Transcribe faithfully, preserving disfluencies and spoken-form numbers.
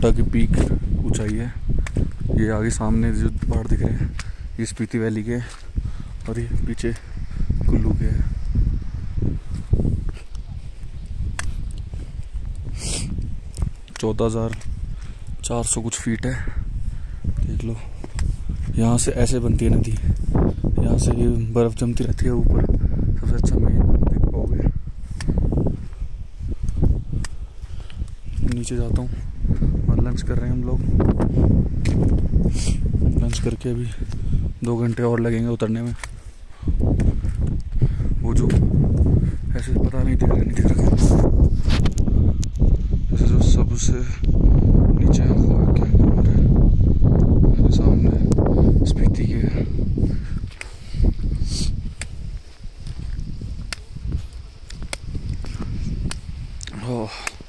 हेम्टा की पीक ऊंचाई है। ये आगे सामने जो पहाड़ दिख रहे हैं ये स्पीति वैली के, और ये पीछे कुल्लू के है। चौदह हजार चार सौ कुछ फीट है, देख लो। यहाँ से ऐसे बनती है नदी, यहाँ से ये बर्फ जमती रहती है ऊपर। सबसे अच्छा मेन देख पाओगे। नीचे जाता हूँ और लंच कर रहे हैं हम लोग। लंच करके अभी दो घंटे और लगेंगे उतरने में। वो जो ऐसे पता नहीं दिख रहा नहीं दिख रहा जैसे जो सबसे नीचे क्या है सामने स्पीति के है। ओह